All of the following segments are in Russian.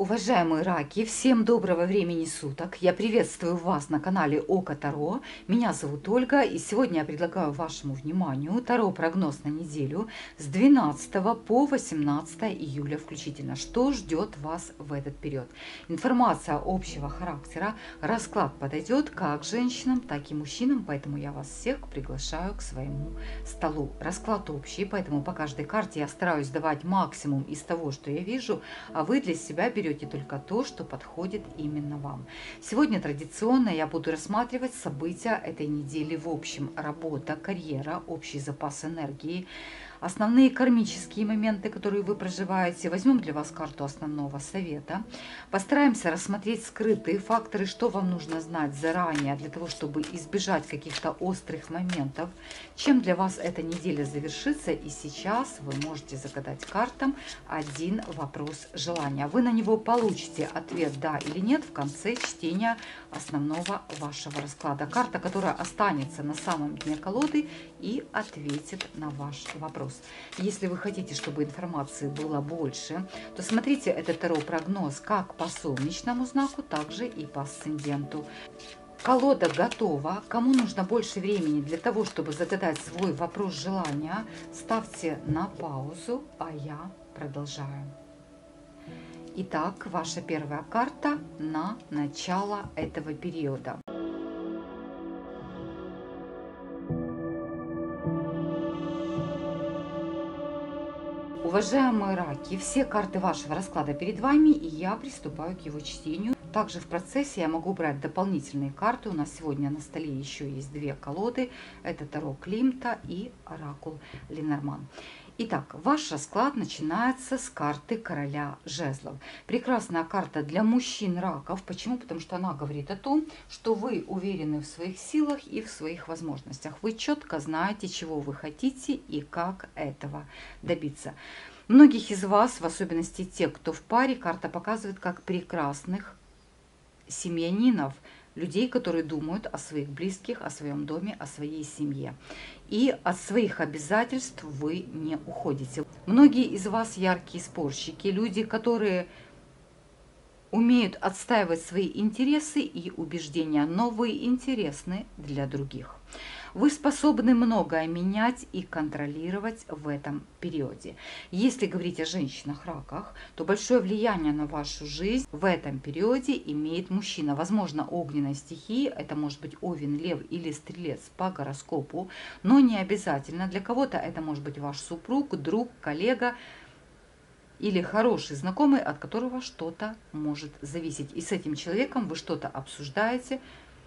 Уважаемые раки, всем доброго времени суток! Я приветствую вас на канале Око Таро. Меня зовут Ольга, и сегодня я предлагаю вашему вниманию Таро-прогноз на неделю с 12 по 18 июля включительно. Что ждет вас в этот период? Информация общего характера. Расклад подойдет как женщинам, так и мужчинам, поэтому я вас всех приглашаю к своему столу. Расклад общий, поэтому по каждой карте я стараюсь давать максимум из того, что я вижу, а вы для себя берете только то, что подходит именно вам. Сегодня традиционно я буду рассматривать события этой недели в общем. Работа, карьера, общий запас энергии, основные кармические моменты, которые вы проживаете. Возьмем для вас карту основного совета. Постараемся рассмотреть скрытые факторы, что вам нужно знать заранее для того, чтобы избежать каких-то острых моментов. Чем для вас эта неделя завершится. И сейчас вы можете загадать картам один вопрос желания. Вы на него получите ответ «да» или «нет» в конце чтения основного вашего расклада. Карта, которая останется на самом дне колоды и ответит на ваш вопрос. Если вы хотите, чтобы информации было больше, то смотрите этот таро-прогноз как по солнечному знаку, так же и по асценденту. Колода готова. Кому нужно больше времени для того, чтобы загадать свой вопрос желания, ставьте на паузу, а я продолжаю. Итак, ваша первая карта на начало этого периода. Уважаемые раки, все карты вашего расклада перед вами, и я приступаю к его чтению. Также в процессе я могу брать дополнительные карты. У нас сегодня на столе еще есть две колоды. Это Таро Климта и Оракул Ленорман. Итак, ваш расклад начинается с карты Короля Жезлов. Прекрасная карта для мужчин раков. Почему? Потому что она говорит о том, что вы уверены в своих силах и в своих возможностях. Вы четко знаете, чего вы хотите и как этого добиться. Многих из вас, в особенности те, кто в паре, карта показывает как прекрасных семьянинов, людей, которые думают о своих близких, о своем доме, о своей семье. И от своих обязательств вы не уходите. Многие из вас яркие спорщики, люди, которые умеют отстаивать свои интересы и убеждения, но вы интересны для других. Вы способны многое менять и контролировать в этом периоде. Если говорить о женщинах-раках, то большое влияние на вашу жизнь в этом периоде имеет мужчина. Возможно, огненной стихии, это может быть Овен, Лев или Стрелец по гороскопу, но не обязательно. Для кого-то это может быть ваш супруг, друг, коллега или хороший знакомый, от которого что-то может зависеть. И с этим человеком вы что-то обсуждаете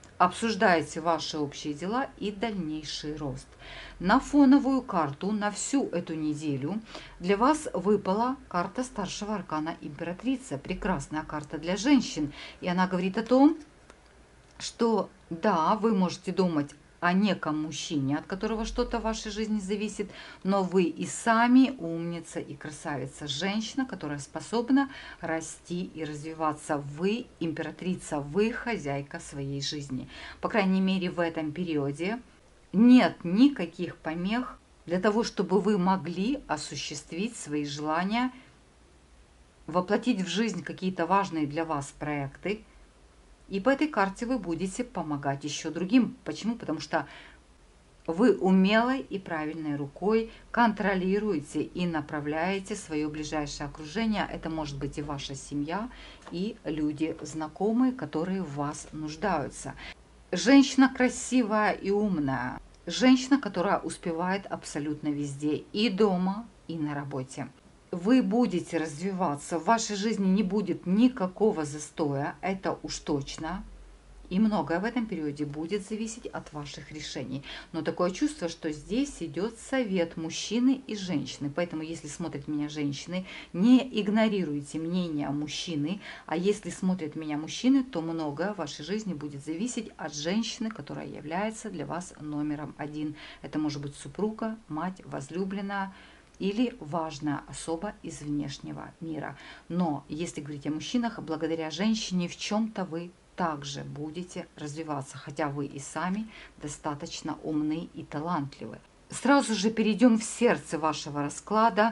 ваши общие дела и дальнейший рост. На фоновую карту на всю эту неделю для вас выпала карта старшего аркана Императрица. Прекрасная карта для женщин. И она говорит о том, что да, вы можете думать о неком мужчине, от которого что-то в вашей жизни зависит, но вы и сами умница и красавица, женщина, которая способна расти и развиваться. Вы императрица, вы хозяйка своей жизни. По крайней мере, в этом периоде нет никаких помех для того, чтобы вы могли осуществить свои желания, воплотить в жизнь какие-то важные для вас проекты. И по этой карте вы будете помогать еще другим. Почему? Потому что вы умелой и правильной рукой контролируете и направляете свое ближайшее окружение. Это может быть и ваша семья, и люди знакомые, которые в вас нуждаются. Женщина красивая и умная. Женщина, которая успевает абсолютно везде. И дома, и на работе. Вы будете развиваться, в вашей жизни не будет никакого застоя, это уж точно. И многое в этом периоде будет зависеть от ваших решений. Но такое чувство, что здесь идет совет мужчины и женщины. Поэтому, если смотрят меня женщины, не игнорируйте мнение мужчины. А если смотрят меня мужчины, то многое в вашей жизни будет зависеть от женщины, которая является для вас номером один. Это может быть супруга, мать, возлюбленная или важная особа из внешнего мира. Но если говорить о мужчинах, благодаря женщине в чем-то вы также будете развиваться, хотя вы и сами достаточно умны и талантливы. Сразу же перейдем в сердце вашего расклада.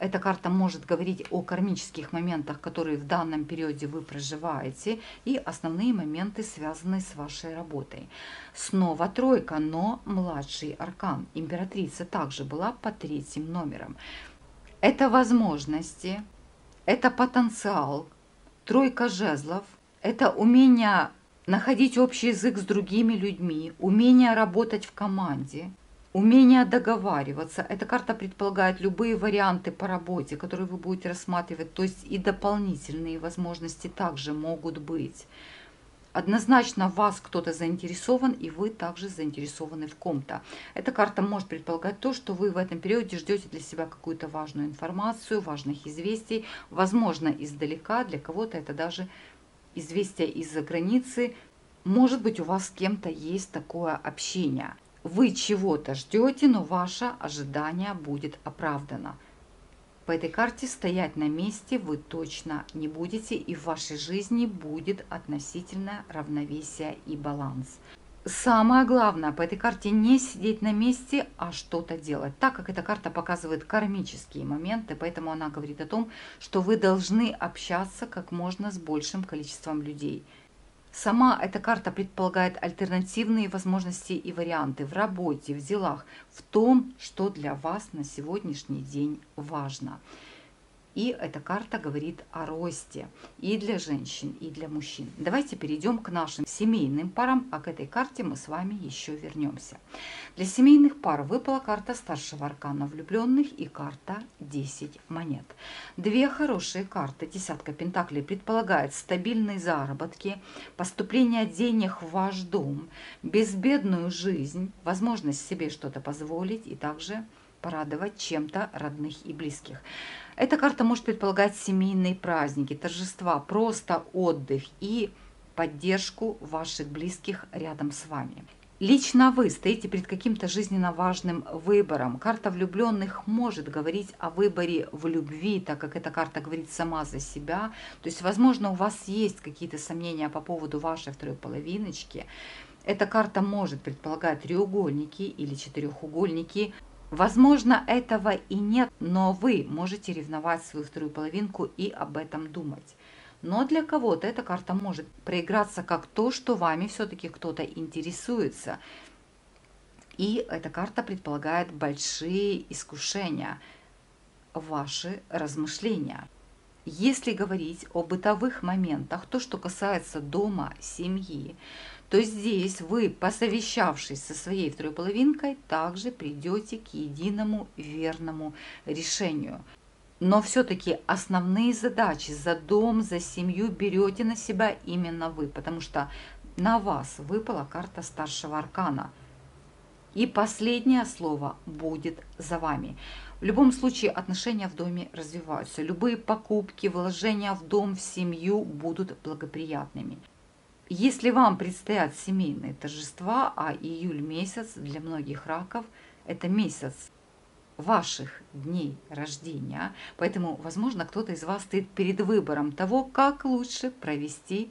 Эта карта может говорить о кармических моментах, которые в данном периоде вы проживаете, и основные моменты, связанные с вашей работой. Снова тройка, но младший аркан. Императрица также была под третьим номером. Это возможности, это потенциал. Тройка жезлов – это умение находить общий язык с другими людьми, умение работать в команде, умение договариваться. Эта карта предполагает любые варианты по работе, которые вы будете рассматривать, то есть и дополнительные возможности также могут быть. Однозначно в вас кто-то заинтересован, и вы также заинтересованы в ком-то. Эта карта может предполагать то, что вы в этом периоде ждете для себя какую-то важную информацию, важных известий, возможно, издалека, для кого-то это даже известия из-за границы. Может быть, у вас с кем-то есть такое общение. Вы чего-то ждете, но ваше ожидание будет оправдано. По этой карте стоять на месте вы точно не будете, и в вашей жизни будет относительное равновесие и баланс. Самое главное по этой карте не сидеть на месте, а что-то делать. Так как эта карта показывает кармические моменты, поэтому она говорит о том, что вы должны общаться как можно с большим количеством людей. Сама эта карта предполагает альтернативные возможности и варианты в работе, в делах, в том, что для вас на сегодняшний день важно. И эта карта говорит о росте и для женщин, и для мужчин. Давайте перейдем к нашим семейным парам, а к этой карте мы с вами еще вернемся. Для семейных пар выпала карта старшего аркана влюбленных и карта 10 монет. Две хорошие карты. Десятка пентаклей предполагает стабильные заработки, поступление денег в ваш дом, безбедную жизнь, возможность себе что-то позволить и также порадовать чем-то родных и близких. Эта карта может предполагать семейные праздники, торжества, просто отдых и поддержку ваших близких рядом с вами. Лично вы стоите перед каким-то жизненно важным выбором. Карта влюбленных может говорить о выборе в любви, так как эта карта говорит сама за себя. То есть, возможно, у вас есть какие-то сомнения по поводу вашей второй половиночки. Эта карта может предполагать треугольники или четырехугольники. Возможно, этого и нет, но вы можете ревновать свою вторую половинку и об этом думать. Но для кого-то эта карта может проиграться как то, что вами все-таки кто-то интересуется. И эта карта предполагает большие искушения, ваши размышления. Если говорить о бытовых моментах, то, что касается дома, семьи, то здесь вы, посовещавшись со своей второй половинкой, также придете к единому верному решению. Но все-таки основные задачи за дом, за семью берете на себя именно вы, потому что на вас выпала карта старшего аркана. И последнее слово будет за вами. В любом случае отношения в доме развиваются. Любые покупки, вложения в дом, в семью будут благоприятными. Если вам предстоят семейные торжества, а июль месяц для многих раков – это месяц ваших дней рождения, поэтому, возможно, кто-то из вас стоит перед выбором того, как лучше провести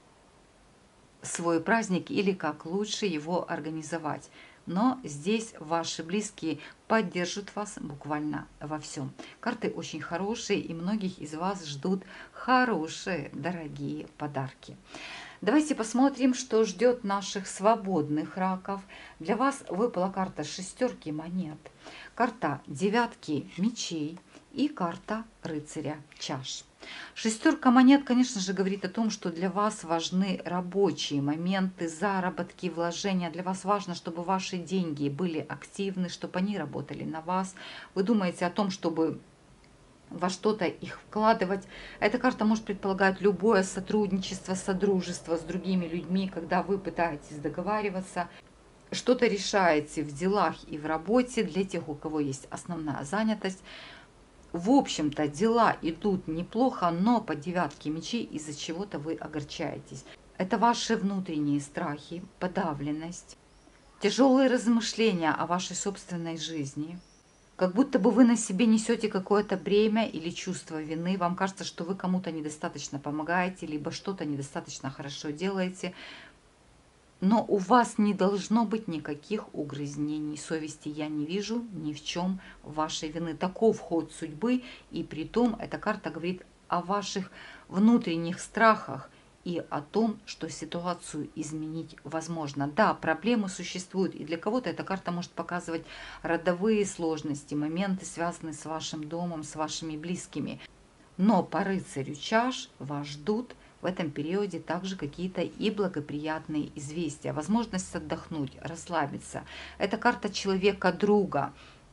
свой праздник или как лучше его организовать. Но здесь ваши близкие поддержат вас буквально во всем. Карты очень хорошие, и многих из вас ждут хорошие, дорогие подарки. Давайте посмотрим, что ждет наших свободных раков. Для вас выпала карта шестерки монет, карта девятки мечей и карта рыцаря чаш. Шестерка монет, конечно же, говорит о том, что для вас важны рабочие моменты, заработки, вложения. Для вас важно, чтобы ваши деньги были активны, чтобы они работали на вас. Вы думаете о том, чтобы во что-то их вкладывать. Эта карта может предполагать любое сотрудничество, содружество с другими людьми, когда вы пытаетесь договариваться, что-то решаете в делах и в работе для тех, у кого есть основная занятость. В общем-то, дела идут неплохо, но по девятке мечей из-за чего-то вы огорчаетесь. Это ваши внутренние страхи, подавленность, тяжелые размышления о вашей собственной жизни. Как будто бы вы на себе несете какое-то бремя или чувство вины. Вам кажется, что вы кому-то недостаточно помогаете, либо что-то недостаточно хорошо делаете. Но у вас не должно быть никаких угрызнений совести. Я не вижу ни в чем вашей вины. Таков ход судьбы, и при том эта карта говорит о ваших внутренних страхах и о том, что ситуацию изменить возможно. Да, проблемы существуют, и для кого-то эта карта может показывать родовые сложности, моменты, связанные с вашим домом, с вашими близкими. Но по рыцарю чаш вас ждут в этом периоде также какие-то и благоприятные известия, возможность отдохнуть, расслабиться. Это карта человека-друга.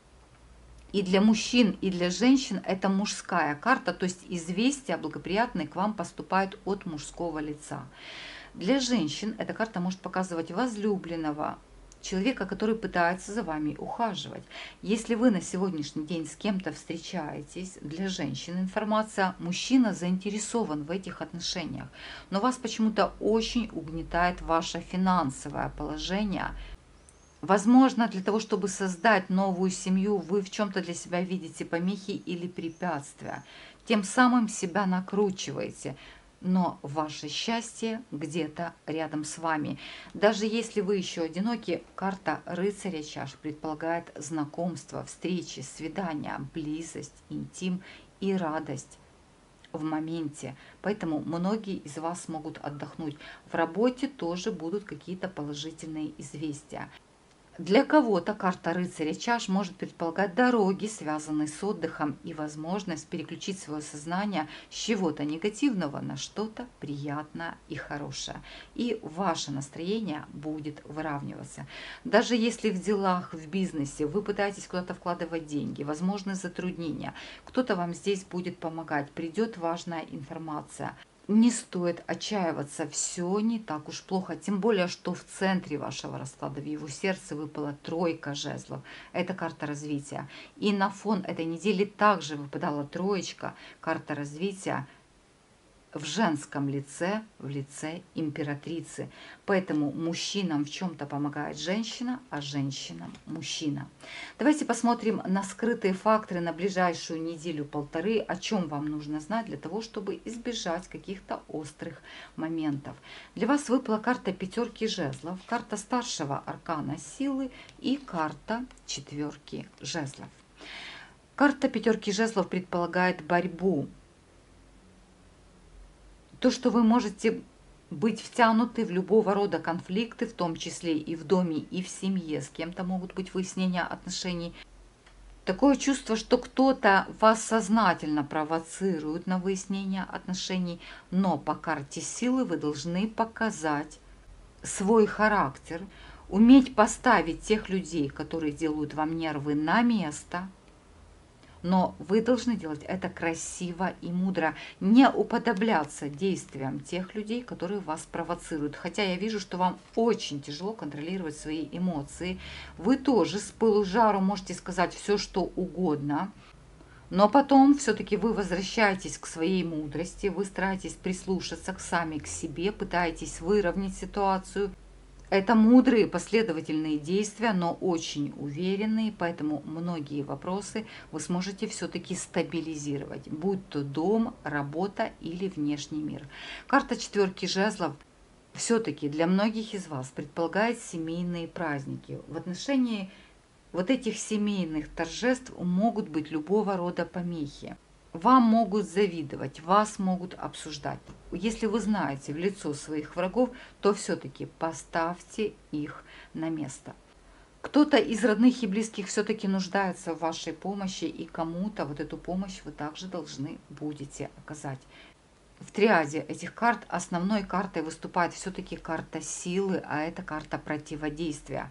И для мужчин, и для женщин это мужская карта, то есть известия благоприятные к вам поступают от мужского лица. Для женщин эта карта может показывать возлюбленного, человека, который пытается за вами ухаживать. Если вы на сегодняшний день с кем-то встречаетесь, для женщин информация, мужчина заинтересован в этих отношениях, но вас почему-то очень угнетает ваше финансовое положение. Возможно, для того, чтобы создать новую семью, вы в чем-то для себя видите помехи или препятствия. Тем самым себя накручиваете. Но ваше счастье где-то рядом с вами. Даже если вы еще одиноки, карта рыцаря чаш предполагает знакомство, встречи, свидания, близость, интим и радость в моменте. Поэтому многие из вас могут отдохнуть. В работе тоже будут какие-то положительные известия. Для кого-то карта рыцаря чаш может предполагать дороги, связанные с отдыхом, и возможность переключить свое сознание с чего-то негативного на что-то приятное и хорошее. И ваше настроение будет выравниваться. Даже если в делах, в бизнесе вы пытаетесь куда-то вкладывать деньги, возможны затруднения, кто-то вам здесь будет помогать, придет важная информация. Не стоит отчаиваться, все не так уж плохо, тем более, что в центре вашего расклада, в его сердце выпала тройка жезлов. Это карта развития. И на фон этой недели также выпадала троечка, карта развития в женском лице, в лице императрицы. Поэтому мужчинам в чем-то помогает женщина, а женщинам мужчина. Давайте посмотрим на скрытые факторы на ближайшую неделю-полторы, о чем вам нужно знать для того, чтобы избежать каких-то острых моментов. Для вас выпала карта пятерки жезлов, карта старшего аркана силы и карта четверки жезлов. Карта пятерки жезлов предполагает борьбу. То, что вы можете быть втянуты в любого рода конфликты, в том числе и в доме, и в семье, с кем-то могут быть выяснения отношений. Такое чувство, что кто-то вас сознательно провоцирует на выяснение отношений, но по карте силы вы должны показать свой характер, уметь поставить тех людей, которые делают вам нервы, на место. Но вы должны делать это красиво и мудро, не уподобляться действиям тех людей, которые вас провоцируют. Хотя я вижу, что вам очень тяжело контролировать свои эмоции. Вы тоже с пылу с жару можете сказать все, что угодно. Но потом все-таки вы возвращаетесь к своей мудрости, вы стараетесь прислушаться сами к себе, пытаетесь выровнять ситуацию. Это мудрые последовательные действия, но очень уверенные, поэтому многие вопросы вы сможете все-таки стабилизировать, будь то дом, работа или внешний мир. Карта четверки жезлов все-таки для многих из вас предполагает семейные праздники. В отношении вот этих семейных торжеств могут быть любого рода помехи. Вам могут завидовать, вас могут обсуждать. Если вы знаете в лицо своих врагов, то все-таки поставьте их на место. Кто-то из родных и близких все-таки нуждается в вашей помощи, и кому-то вот эту помощь вы также должны будете оказать. В триаде этих карт основной картой выступает все-таки карта силы, а это карта противодействия.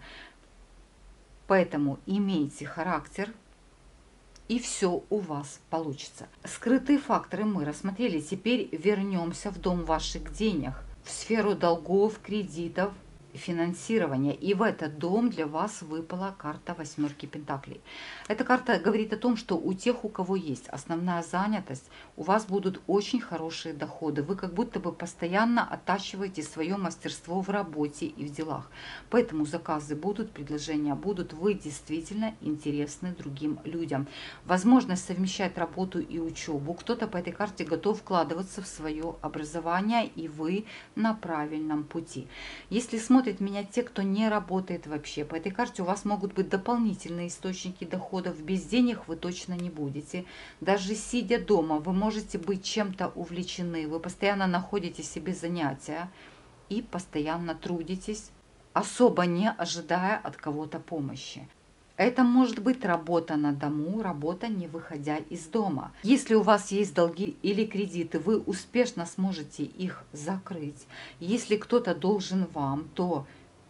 Поэтому имейте характер, и все у вас получится. Скрытые факторы мы рассмотрели. Теперь вернемся в дом ваших денег, в сферу долгов, кредитов, финансирования. И в этот дом для вас выпала карта восьмерки пентаклей. Эта карта говорит о том, что у тех, у кого есть основная занятость, у вас будут очень хорошие доходы. Вы как будто бы постоянно оттачиваете свое мастерство в работе и в делах. Поэтому заказы будут, предложения будут. Вы действительно интересны другим людям. Возможность совмещать работу и учебу. Кто-то по этой карте готов вкладываться в свое образование, и вы на правильном пути. Если смотрите смотрят меня те, кто не работает вообще. По этой карте у вас могут быть дополнительные источники доходов. Без денег вы точно не будете. Даже сидя дома, вы можете быть чем-то увлечены. Вы постоянно находите себе занятия и постоянно трудитесь, особо не ожидая от кого-то помощи. Это может быть работа на дому, работа, не выходя из дома. Если у вас есть долги или кредиты, вы успешно сможете их закрыть. Если кто-то должен вам, то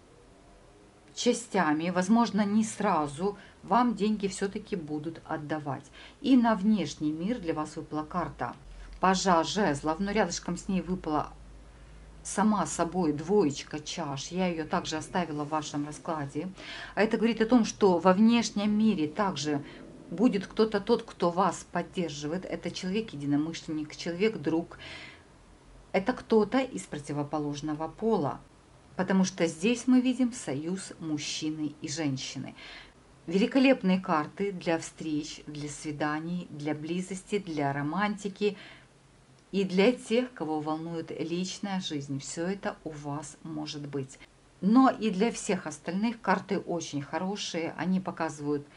частями, возможно, не сразу, вам деньги все-таки будут отдавать. И на внешний мир для вас выпала карта пажа жезлов, но рядышком с ней выпала сама собой двоечка чаш, я ее также оставила в вашем раскладе. А это говорит о том, что во внешнем мире также будет кто-то тот, кто вас поддерживает. Это человек-единомышленник, человек-друг. Это кто-то из противоположного пола, потому что здесь мы видим союз мужчины и женщины. Великолепные карты для встреч, для свиданий, для близости, для романтики. И для тех, кого волнует личная жизнь, все это у вас может быть. Но и для всех остальных карты очень хорошие. Они показывают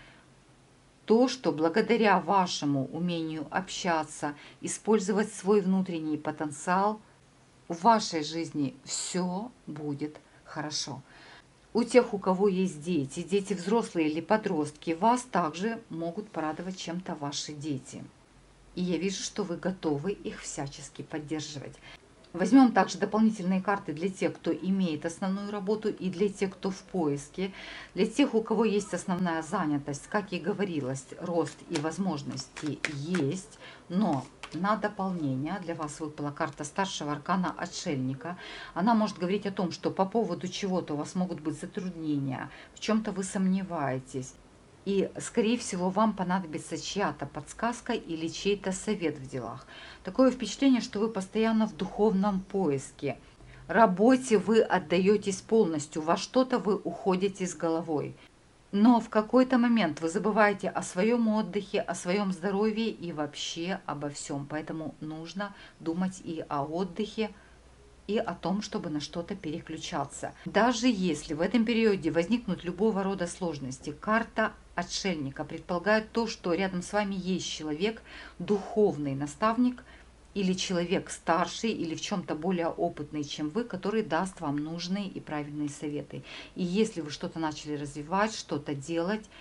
то, что благодаря вашему умению общаться, использовать свой внутренний потенциал, в вашей жизни все будет хорошо. У тех, у кого есть дети, дети взрослые или подростки, вас также могут порадовать чем-то ваши дети. И я вижу, что вы готовы их всячески поддерживать. Возьмем также дополнительные карты для тех, кто имеет основную работу, и для тех, кто в поиске. Для тех, у кого есть основная занятость, как и говорилось, рост и возможности есть, но на дополнение для вас выпала карта старшего аркана Отшельника. Она может говорить о том, что по поводу чего-то у вас могут быть затруднения, в чем-то вы сомневаетесь. И, скорее всего, вам понадобится чья-то подсказка или чей-то совет в делах. Такое впечатление, что вы постоянно в духовном поиске. Работе вы отдаетесь полностью, во что-то вы уходите с головой. Но в какой-то момент вы забываете о своем отдыхе, о своем здоровье и вообще обо всем. Поэтому нужно думать и о отдыхе, и о том, чтобы на что-то переключаться. Даже если в этом периоде возникнут любого рода сложности, карта Отшельника предполагает то, что рядом с вами есть человек, духовный наставник или человек старший или в чем-то более опытный, чем вы, который даст вам нужные и правильные советы. И если вы что-то начали развивать, что-то делать,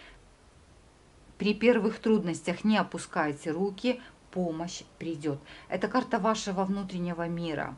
при первых трудностях не опускайте руки, помощь придет. Это карта вашего внутреннего мира.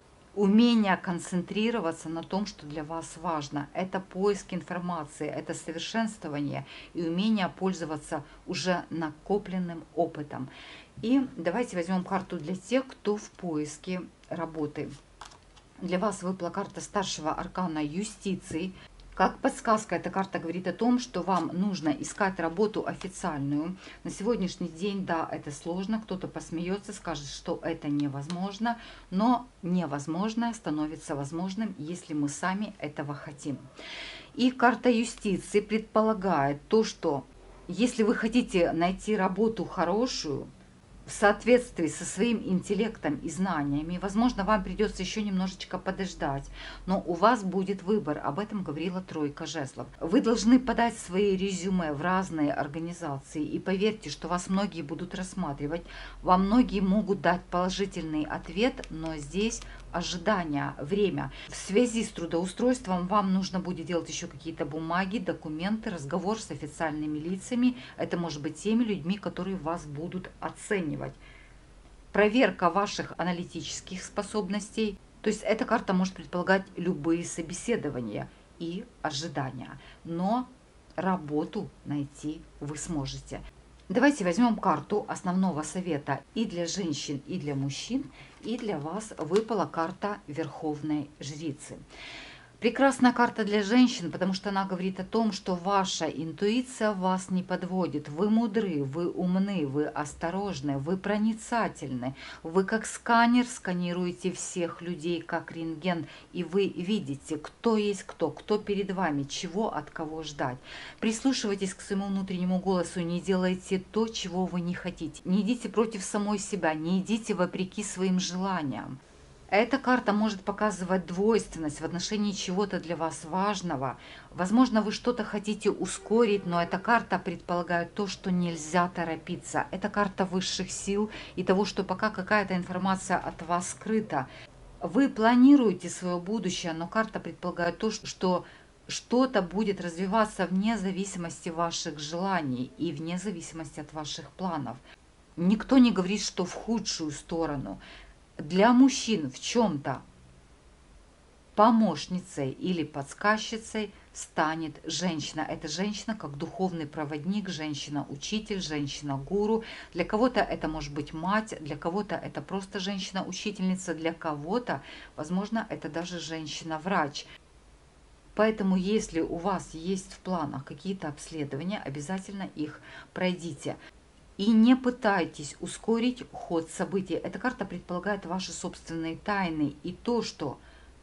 Умение концентрироваться на том, что для вас важно. Это поиск информации, это совершенствование и умение пользоваться уже накопленным опытом. И давайте возьмем карту для тех, кто в поиске работы. Для вас выпала карта старшего аркана юстиции. Как подсказка, эта карта говорит о том, что вам нужно искать работу официальную. На сегодняшний день, да, это сложно, кто-то посмеется, скажет, что это невозможно, но невозможное становится возможным, если мы сами этого хотим. И карта юстиции предполагает то, что если вы хотите найти работу хорошую, в соответствии со своим интеллектом и знаниями, возможно, вам придется еще немножечко подождать, но у вас будет выбор. Об этом говорила тройка жезлов. Вы должны подать свои резюме в разные организации, и поверьте, что вас многие будут рассматривать. Вам многие могут дать положительный ответ, но здесь ожидание, время. В связи с трудоустройством вам нужно будет делать еще какие-то бумаги, документы, разговор с официальными лицами. Это может быть теми людьми, которые вас будут оценивать. Проверка ваших аналитических способностей. То есть эта карта может предполагать любые собеседования и ожидания. Но работу найти вы сможете. Давайте возьмем карту основного совета и для женщин, и для мужчин. И для вас выпала карта Верховной Жрицы. Прекрасная карта для женщин, потому что она говорит о том, что ваша интуиция вас не подводит. Вы мудры, вы умны, вы осторожны, вы проницательны. Вы как сканер сканируете всех людей, как рентген, и вы видите, кто есть кто перед вами, чего от кого ждать. Прислушивайтесь к своему внутреннему голосу, не делайте то, чего вы не хотите. Не идите против самой себя, не идите вопреки своим желаниям. Эта карта может показывать двойственность в отношении чего-то для вас важного. Возможно, вы что-то хотите ускорить, но эта карта предполагает то, что нельзя торопиться. Это карта высших сил и того, что пока какая-то информация от вас скрыта. Вы планируете свое будущее, но карта предполагает то, что что-то будет развиваться вне зависимости ваших желаний и вне зависимости от ваших планов. Никто не говорит, что в худшую сторону. Для мужчин в чем-то помощницей или подсказчицей станет женщина. Это женщина как духовный проводник, женщина-учитель, женщина-гуру. Для кого-то это может быть мать, для кого-то это просто женщина-учительница, для кого-то, возможно, это даже женщина-врач. Поэтому, если у вас есть в планах какие-то обследования, обязательно их пройдите. И не пытайтесь ускорить ход событий. Эта карта предполагает ваши собственные тайны и то, что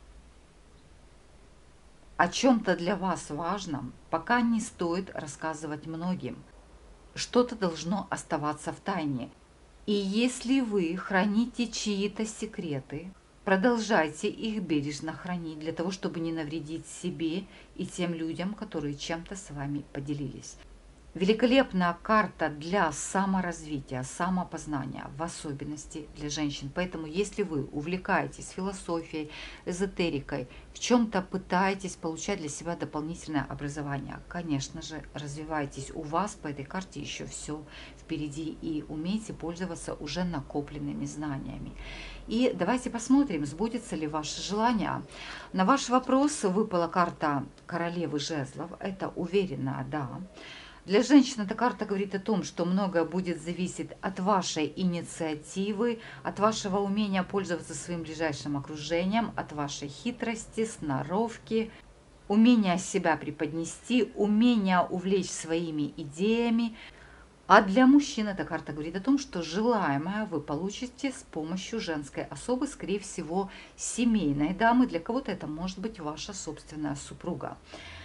о чем-то для вас важном пока не стоит рассказывать многим. Что-то должно оставаться в тайне. И если вы храните чьи-то секреты, продолжайте их бережно хранить для того, чтобы не навредить себе и тем людям, которые чем-то с вами поделились. Великолепная карта для саморазвития, самопознания, в особенности для женщин. Поэтому, если вы увлекаетесь философией, эзотерикой, в чем-то пытаетесь получать для себя дополнительное образование, конечно же, развивайтесь. У вас по этой карте еще все впереди, и умейте пользоваться уже накопленными знаниями. И давайте посмотрим, сбудется ли ваше желание. На ваш вопрос выпала карта королевы жезлов. Это уверенная «да». Для женщин эта карта говорит о том, что многое будет зависеть от вашей инициативы, от вашего умения пользоваться своим ближайшим окружением, от вашей хитрости, сноровки, умения себя преподнести, умения увлечь своими идеями. А для мужчин эта карта говорит о том, что желаемое вы получите с помощью женской особы, скорее всего, семейной дамы. Для кого-то это может быть ваша собственная супруга.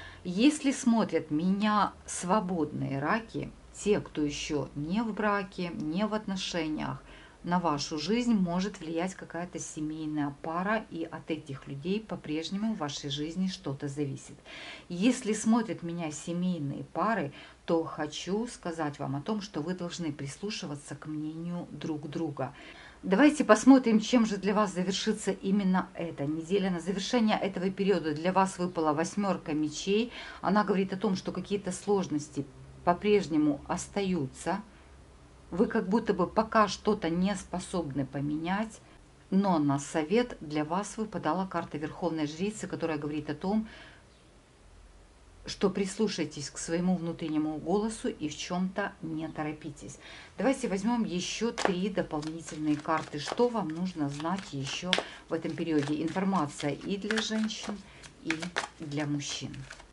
Если смотрят меня свободные раки, те, кто еще не в браке, не в отношениях, на вашу жизнь может влиять какая-то семейная пара, и от этих людей по-прежнему в вашей жизни что-то зависит. Если смотрят меня семейные пары, то хочу сказать вам о том, что вы должны прислушиваться к мнению друг друга. Давайте посмотрим, чем же для вас завершится именно эта неделя. На завершение этого периода для вас выпала 8 мечей. Она говорит о том, что какие-то сложности по-прежнему остаются. Вы как будто бы пока что-то не способны поменять. Но на совет для вас выпадала карта Верховной Жрицы, которая говорит о том, что прислушайтесь к своему внутреннему голосу и в чем-то не торопитесь. Давайте возьмем еще 3 дополнительные карты. Что вам нужно знать еще в этом периоде? Информация и для женщин, и для мужчин.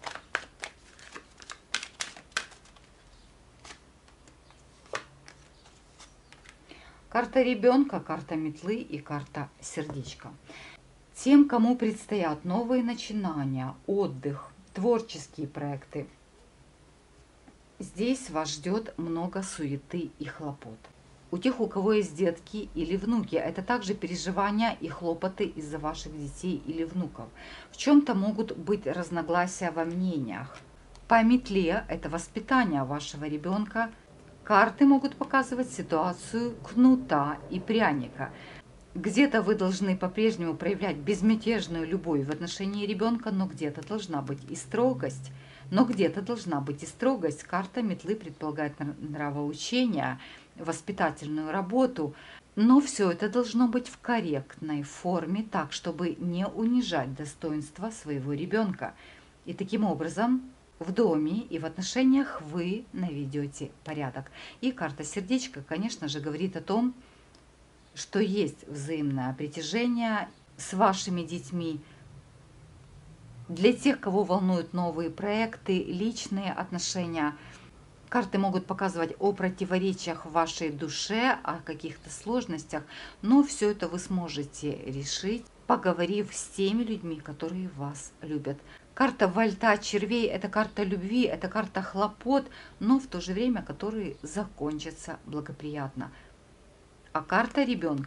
Карта ребенка, карта метлы и карта сердечка. Тем, кому предстоят новые начинания, отдых, творческие проекты, здесь вас ждет много суеты и хлопот. У тех, у кого есть детки или внуки, это также переживания и хлопоты из-за ваших детей или внуков. В чем-то могут быть разногласия во мнениях. По метле это воспитание вашего ребенка. Карты могут показывать ситуацию кнута и пряника. Где-то вы должны по-прежнему проявлять безмятежную любовь в отношении ребенка, но где-то должна быть и строгость. Карта метлы предполагает нравоучение, воспитательную работу. Но все это должно быть в корректной форме, так, чтобы не унижать достоинство своего ребенка. И таким образом в доме и в отношениях вы наведете порядок. И карта сердечка, конечно же, говорит о том, что есть взаимное притяжение с вашими детьми. Для тех, кого волнуют новые проекты, личные отношения, карты могут показывать о противоречиях в вашей душе, о каких-то сложностях, но все это вы сможете решить, поговорив с теми людьми, которые вас любят. Карта вальта червей – это карта любви, это карта хлопот, но в то же время, которые закончатся благоприятно. А карта ребенка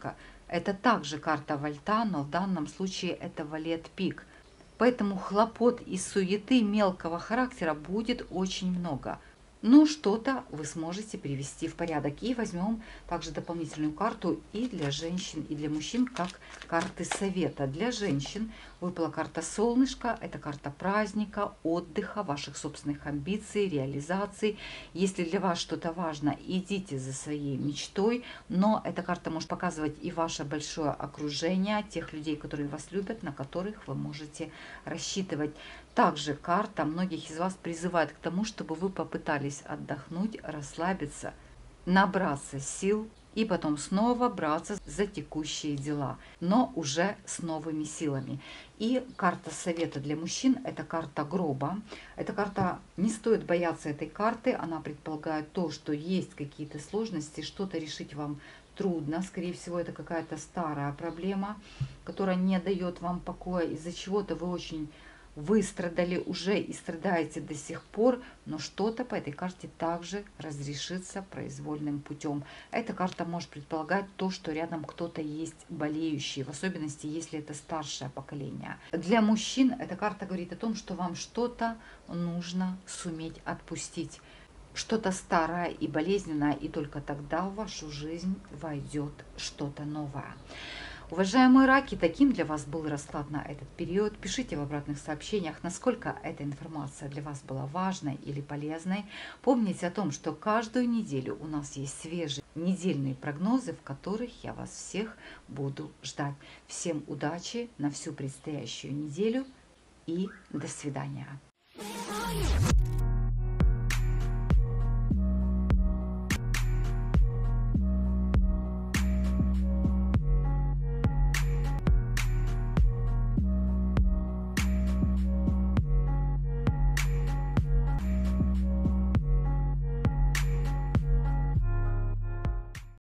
Это также карта Вольта, но в данном случае это Валет Пик. Поэтому хлопот и суеты мелкого характера будет очень много. Но что-то вы сможете привести в порядок. И возьмем также дополнительную карту и для женщин, и для мужчин, как карты совета. Для женщин выпала карта солнышко. Это карта праздника, отдыха, ваших собственных амбиций, реализаций. Если для вас что-то важно, идите за своей мечтой. Но эта карта может показывать и ваше большое окружение, тех людей, которые вас любят, на которых вы можете рассчитывать. Также карта многих из вас призывает к тому, чтобы вы попытались отдохнуть, расслабиться, набраться сил и потом снова браться за текущие дела, но уже с новыми силами. И карта совета для мужчин – это карта гроба. Эта карта, не стоит бояться этой карты, она предполагает то, что есть какие-то сложности, что-то решить вам трудно, скорее всего, это какая-то старая проблема, которая не дает вам покоя, из-за чего-то вы очень выстрадали уже и страдаете до сих пор, но что-то по этой карте также разрешится произвольным путем. Эта карта может предполагать то, что рядом кто-то есть болеющий, в особенности, если это старшее поколение. Для мужчин эта карта говорит о том, что вам что-то нужно суметь отпустить. Что-то старое и болезненное, и только тогда в вашу жизнь войдет что-то новое. Уважаемые раки, таким для вас был расклад на этот период. Пишите в обратных сообщениях, насколько эта информация для вас была важной или полезной. Помните о том, что каждую неделю у нас есть свежие недельные прогнозы, в которых я вас всех буду ждать. Всем удачи на всю предстоящую неделю и до свидания.